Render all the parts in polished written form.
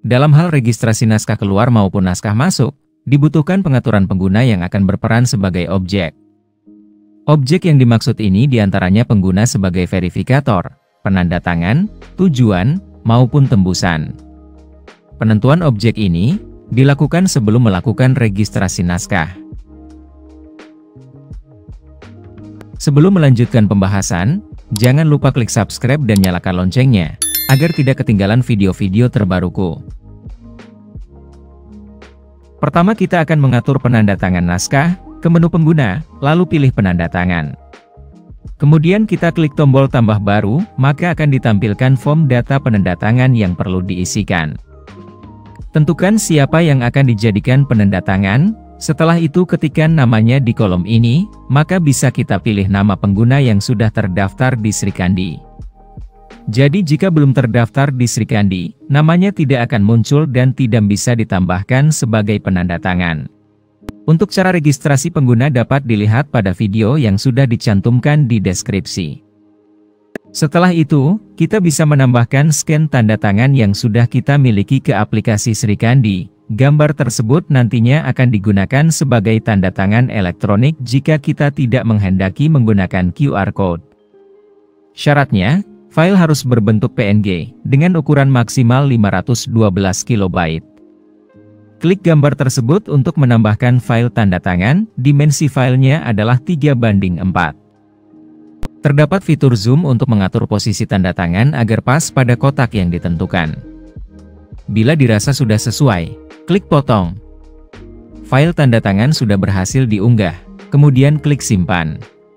Dalam hal registrasi naskah keluar maupun naskah masuk, dibutuhkan pengaturan pengguna yang akan berperan sebagai objek. Objek yang dimaksud ini diantaranya pengguna sebagai verifikator, penanda tangan, tujuan, maupun tembusan. Penentuan objek ini dilakukan sebelum melakukan registrasi naskah. Sebelum melanjutkan pembahasan, jangan lupa klik subscribe dan nyalakan loncengnya, agar tidak ketinggalan video-video terbaruku. Pertama kita akan mengatur penanda tangan naskah, ke menu pengguna, lalu pilih penanda tangan. Kemudian kita klik tombol tambah baru, maka akan ditampilkan form data penanda tangan yang perlu diisikan. Tentukan siapa yang akan dijadikan penanda tangan. Setelah itu ketikkan namanya di kolom ini, maka bisa kita pilih nama pengguna yang sudah terdaftar di Srikandi. Jadi jika belum terdaftar di Srikandi, namanya tidak akan muncul dan tidak bisa ditambahkan sebagai penanda tangan. Untuk cara registrasi pengguna dapat dilihat pada video yang sudah dicantumkan di deskripsi. Setelah itu, kita bisa menambahkan scan tanda tangan yang sudah kita miliki ke aplikasi Srikandi. Gambar tersebut nantinya akan digunakan sebagai tanda tangan elektronik jika kita tidak menghendaki menggunakan QR Code. Syaratnya, file harus berbentuk PNG, dengan ukuran maksimal 512 KB. Klik gambar tersebut untuk menambahkan file tanda tangan, dimensi filenya adalah 3:4. Terdapat fitur zoom untuk mengatur posisi tanda tangan agar pas pada kotak yang ditentukan. Bila dirasa sudah sesuai, klik potong. File tanda tangan sudah berhasil diunggah, kemudian klik simpan.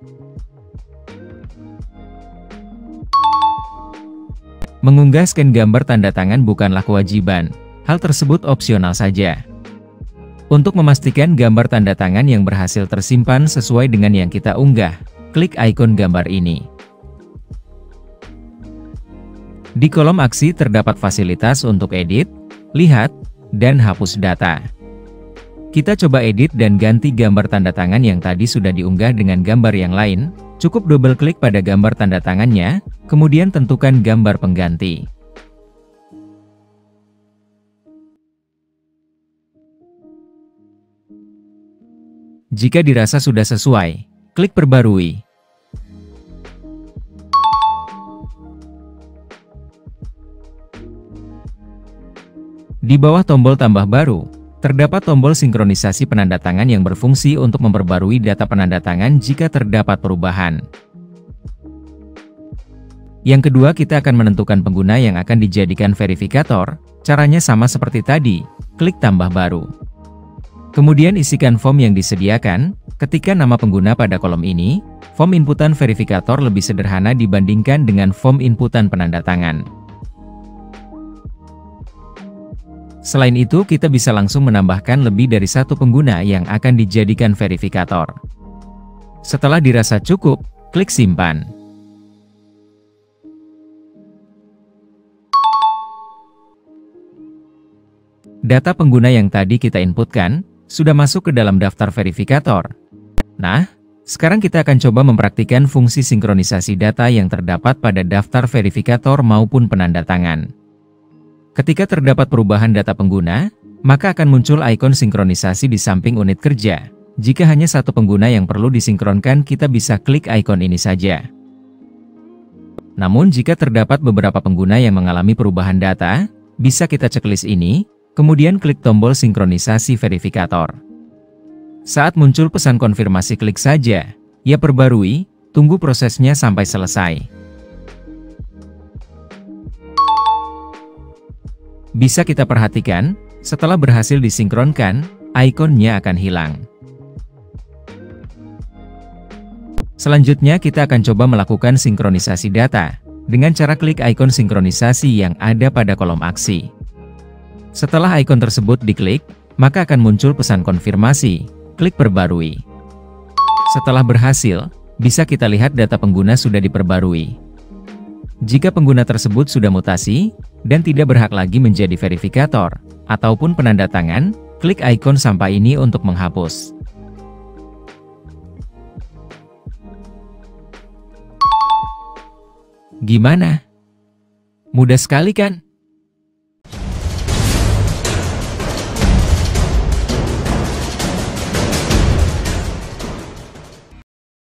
Mengunggah scan gambar tanda tangan bukanlah kewajiban, hal tersebut opsional saja. Untuk memastikan gambar tanda tangan yang berhasil tersimpan sesuai dengan yang kita unggah, klik ikon gambar ini. Di kolom aksi terdapat fasilitas untuk edit, lihat, dan hapus data. Kita coba edit dan ganti gambar tanda tangan yang tadi sudah diunggah dengan gambar yang lain. Cukup double klik pada gambar tanda tangannya, kemudian tentukan gambar pengganti. Jika dirasa sudah sesuai, klik perbarui. Di bawah tombol tambah baru, terdapat tombol sinkronisasi penanda tangan yang berfungsi untuk memperbarui data penanda tangan jika terdapat perubahan. Yang kedua, kita akan menentukan pengguna yang akan dijadikan verifikator. Caranya sama seperti tadi, klik tambah baru. Kemudian isikan form yang disediakan, ketikkan nama pengguna pada kolom ini. Form inputan verifikator lebih sederhana dibandingkan dengan form inputan penanda tangan. Selain itu, kita bisa langsung menambahkan lebih dari satu pengguna yang akan dijadikan verifikator. Setelah dirasa cukup, klik simpan. Data pengguna yang tadi kita inputkan, sudah masuk ke dalam daftar verifikator. Nah, sekarang kita akan coba mempraktikkan fungsi sinkronisasi data yang terdapat pada daftar verifikator maupun penanda tangan. Ketika terdapat perubahan data pengguna, maka akan muncul ikon sinkronisasi di samping unit kerja. Jika hanya satu pengguna yang perlu disinkronkan, kita bisa klik ikon ini saja. Namun jika terdapat beberapa pengguna yang mengalami perubahan data, bisa kita checklist ini, kemudian klik tombol sinkronisasi verifikator. Saat muncul pesan konfirmasi, klik saja, ya perbarui, tunggu prosesnya sampai selesai. Bisa kita perhatikan, setelah berhasil disinkronkan, ikonnya akan hilang. Selanjutnya kita akan coba melakukan sinkronisasi data, dengan cara klik ikon sinkronisasi yang ada pada kolom aksi. Setelah ikon tersebut diklik, maka akan muncul pesan konfirmasi, klik perbarui. Setelah berhasil, bisa kita lihat data pengguna sudah diperbarui. Jika pengguna tersebut sudah mutasi, dan tidak berhak lagi menjadi verifikator, ataupun penanda tangan, klik ikon sampah ini untuk menghapus. Gimana? Mudah sekali kan?